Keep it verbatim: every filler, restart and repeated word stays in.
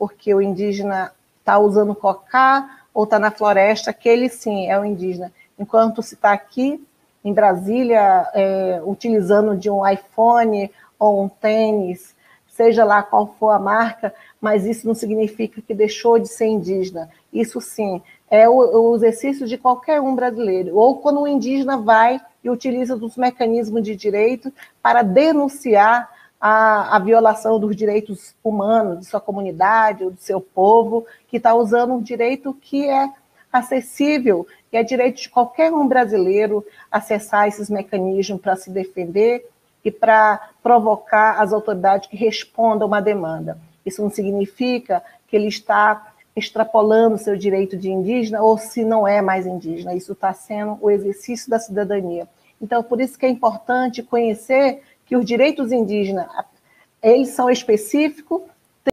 porque o indígena está usando cocá ou está na floresta, aquele sim é o indígena. Enquanto se está aqui em Brasília, é, utilizando de um iPhone ou um tênis, seja lá qual for a marca, mas isso não significa que deixou de ser indígena. Isso sim, é o, o exercício de qualquer um brasileiro. Ou quando o indígena vai e utiliza dos mecanismos de direito para denunciar a, a violação dos direitos humanos de sua comunidade ou do seu povo, que está usando um direito que é acessível, e é direito de qualquer um brasileiro acessar esses mecanismos para se defender e para provocar as autoridades que respondam uma demanda. Isso não significa que ele está extrapolando seu direito de indígena ou se não é mais indígena. Isso está sendo o exercício da cidadania. Então, por isso que é importante conhecer que os direitos indígenas, eles são específicos,